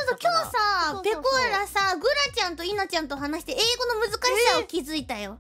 そう今日さペコーラさグラちゃんとイナちゃんと話して英語の難しさを気づいたよ。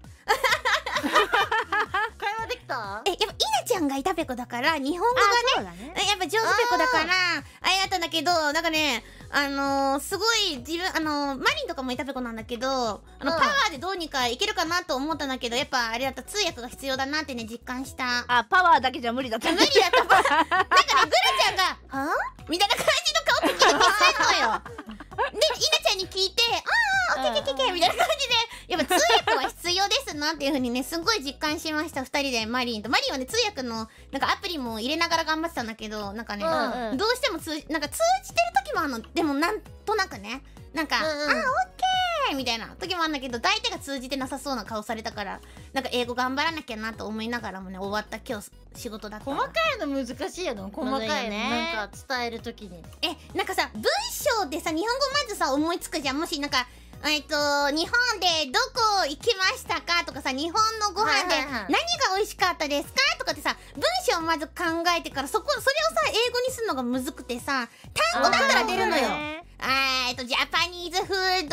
会話できた？ やっぱイナちゃんがいたペコだから日本語がねやっぱ上手ペコだからあれだったんだけど、なんかねすごい自分マリンとかもいたペコなんだけどパワーでどうにかいけるかなと思ったんだけど、やっぱあれだった通訳が必要だなってね実感した。 あ、パワーだけじゃ無理だった。 無理だった。なんかねグラちゃんが「はぁ？」みたいな感じの顔って聞いてないのよ。でイナちゃんに聞いて「ああオッケーオッケーオッケー」みたいな感じでやっぱ通訳は必要ですなっていう風にねすごい実感しました。2人でマリンはね通訳のなんかアプリも入れながら頑張ってたんだけど、なんかねどうしてもなんか通じてる時もあるの。でもなんとなくねなんか「ああオッケー」みたいな時もあるんだけど、相手が通じてなさそうな顔されたからなんか英語頑張らなきゃなと思いながらもね終わった今日仕事だった。 細かいの難しいよね。細かいのなんか伝えるときになんかさ文章でさ日本語まずさ思いつくじゃん。もしなんか日本でどこ行きましたかとかさ、日本のご飯で何が美味しかったですかとかってさ文章をまず考えてからそれをさ英語にするのがむずくてさ、単語だったら出るのよ。ジャパニーズフード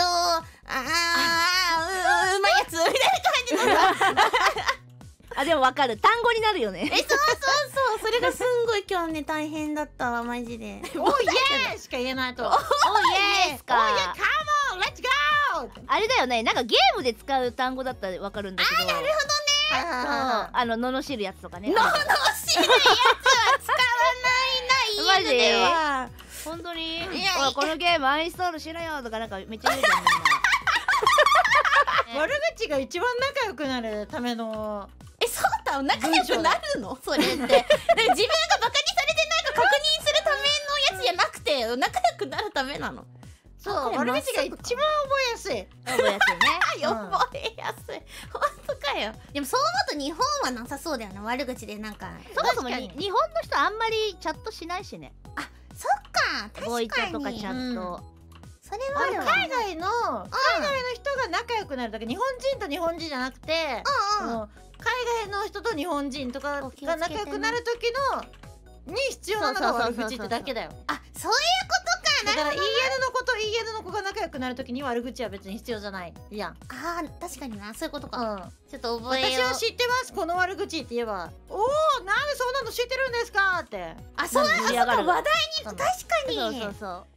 うまいやつみたいな感じのさあ、でもわかる、単語になるよね。 そうそれがすんごい今日ね大変だったわマジで。 おーイエーしか言えないと。おーイエーか。 おーイエーカモンレッツゴー。 あれだよね、なんかゲームで使う単語だったらわかるんだけど。 なるほどね。 罵るやつとかね。 罵るやつは使わないな、 マジ家では。 本当に？ いやおいこのゲームアンインストールしろよとかなんかめっちゃ言うじゃんみんな。 悪口が一番仲良くなるためのそうだ、仲良くなるのそれって。自分がバカにされてないか確認するためのやつじゃなくて仲良くなるためなの。 そう悪口が一番覚えやすい。 覚えやすいね。 覚えやすい。本当かよ。でもそう思うと日本はなさそうだよね、悪口でなんか。 そもそも日本の人あんまりチャットしないしね。 あ、そっか、 ボイ確かに。 チャとかチャット。 それはあるわ。 海外の人が仲良くなるだけ、日本人と日本人じゃなくて、海外の人と日本人とかが仲良くなる時に必要なのが悪口ってだけだよ。 あ、そういうことか。 だから EL の子と EL の子が仲良くなる時に悪口は別に必要じゃないやん。 あー、確かにな、そういうことか。ちょっと覚えよう。 私は知ってますこの悪口って言えば、おおなんでそんなの知ってるんですかって。 あ、そういう話題に確かに。 そうそうそう。